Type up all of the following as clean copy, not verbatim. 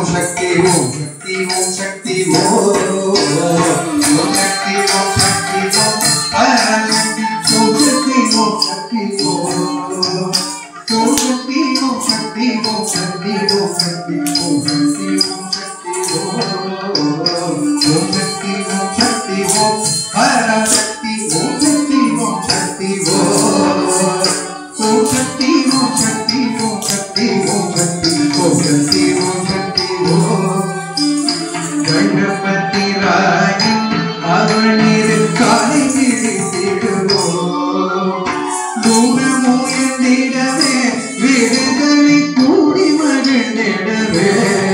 शक्ति ओम शक्ति ओम शक्ति ओम शक्ति ओम शक्ति ओम पराशक्ति ओम शक्ति ओम शक्ति ओम शक्ति ओम शक्ति ओम शक्ति ओम शक्ति ओम शक्ति ओम शक्ति ओम शक्ति ओम पराशक्ति ओम शक्ति ओम शक्ति ओम शक्ति ओम शक्ति ओम शक्ति ओम शक्ति ओम शक्ति ओम शक्ति ओम गणपति राजन அவனிரு காலை பிடித்திடுவோம் தூரமுயர்ந்திடவே விடுதலை கூடி மகிழ்ந்திடவே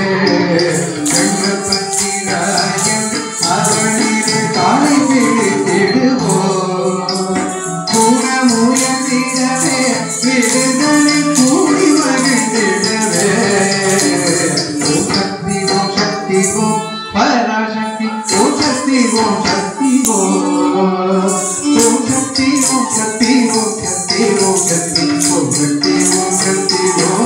கணபதி ராஜன் அவனிரு காலை பிடித்திடுவோம் தூரமுயர்ந்திடவே விடுதலை கூடி மகிழ்ந்திடவே ஓம் சக்தி ஓம் சக்தி ஓம் पराशक्ति ओम शक्ति ओम शक्ति ओम शक्ति ओम शक्ति ओम शक्ति ओम शक्ति ओम शक्ति ओम शक्ति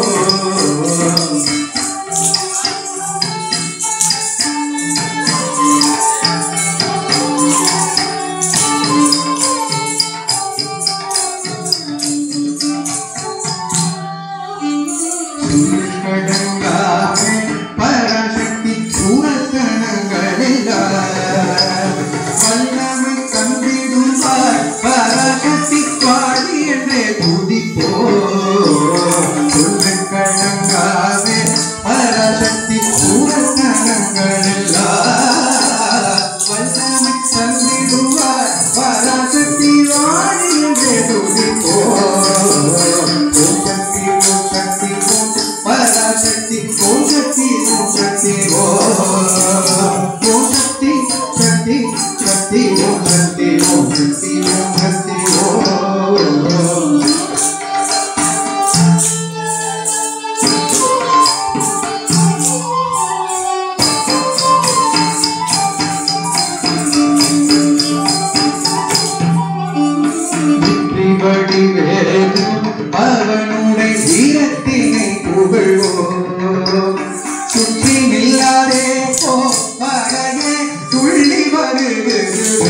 पराशक्ति வல்லமை கண்டிடுவார் பராசக்தி பாடி என்றே துதிப்போம் கழங்காவே பராசக்தி சூரக்கணங்களெல்லாம் வல்லமை கண்டிடுவார் பராசக்தி பாடி என்றே துதிப்போம் ஓம் சக்தி ஓம் சக்தி ஓம் பராசக்தி ஓம் சக்தி ஓம் சக்தி ஓம் शक्ति शक्ति शक्ति ओम शक्ति ओम शक्ति ओम शक्ति ओम விபடி வேறு அவனுடைய வீரத்தினை புகழ்வோம் சுற்றி நில்லாதே போ பகையே துள்ளி வருகிறது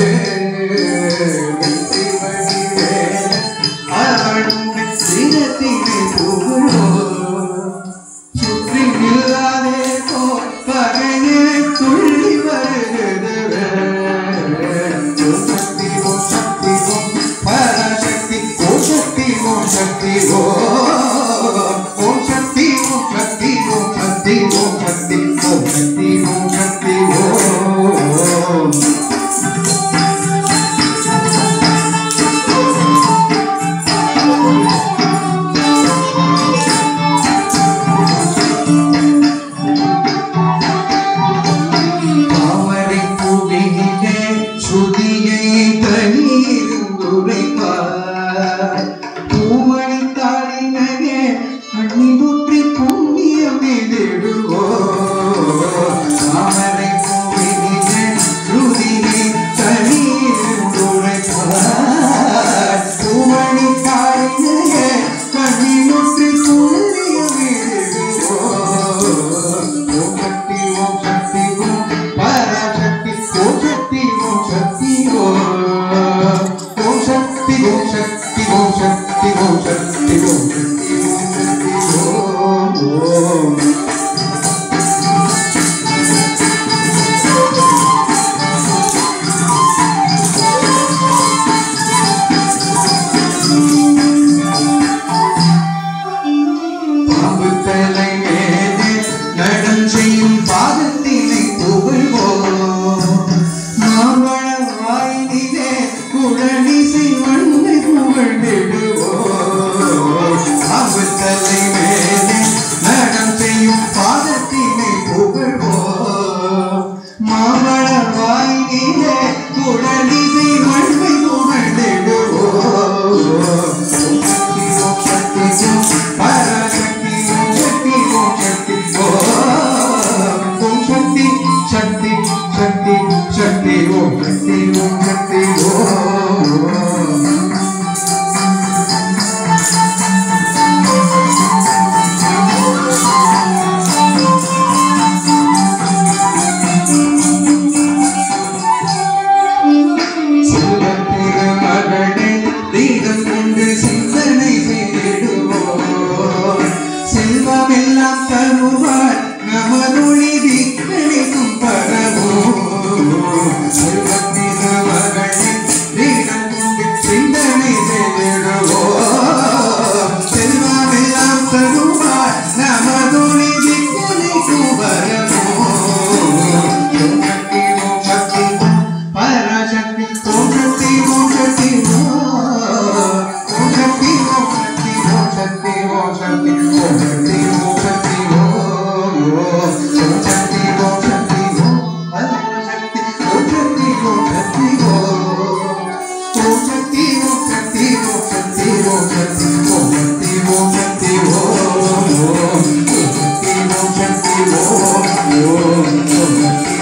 அவனுடைய வீரத்தினை புகழ்வோம் சுற்றி நில்லாதே போ பகையே துள்ளி வருகிறது ஓம் சக்தி ஓம் சக்தி ஓம் பராசக்தி ஓம் சக்தி ஓம் சக்தி ஓம் शक्ति ओम शक्ति ओम शक्ति ओम शक्ति ओम शक्ति ओम शक्ति ओम தாமரை பூவினிலே சுதியை தனியிருந்துரைப்பார் பூமணி தாளினே அண்ணி முற்றி புண்ணியம் எதிடுவோம் Om